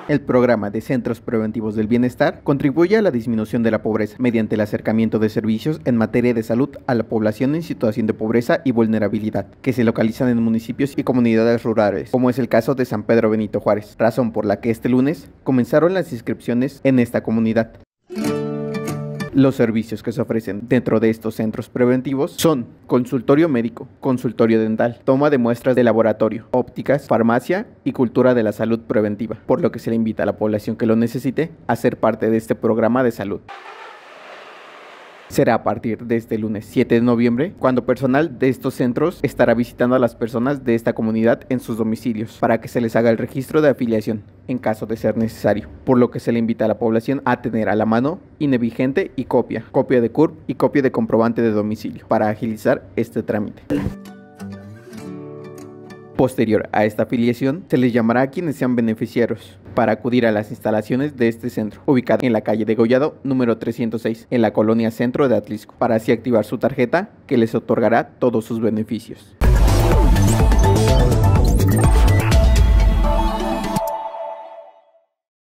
El programa de Centros Preventivos del Bienestar contribuye a la disminución de la pobreza mediante el acercamiento de servicios en materia de salud a la población en situación de pobreza y vulnerabilidad, que se localizan en municipios y comunidades rurales, como es el caso de San Pedro Benito Juárez, razón por la que este lunes comenzaron las inscripciones en esta comunidad. Los servicios que se ofrecen dentro de estos centros preventivos son consultorio médico, consultorio dental, toma de muestras de laboratorio, ópticas, farmacia y cultura de la salud preventiva, por lo que se le invita a la población que lo necesite a ser parte de este programa de salud. Será a partir de este lunes 7 de noviembre, cuando personal de estos centros estará visitando a las personas de esta comunidad en sus domicilios para que se les haga el registro de afiliación en caso de ser necesario, por lo que se le invita a la población a tener a la mano INE vigente y copia de CURP y copia de comprobante de domicilio para agilizar este trámite. Posterior a esta afiliación, se les llamará a quienes sean beneficiarios para acudir a las instalaciones de este centro, ubicado en la calle de Gollado, número 306, en la colonia Centro de Atlisco, para así activar su tarjeta que les otorgará todos sus beneficios.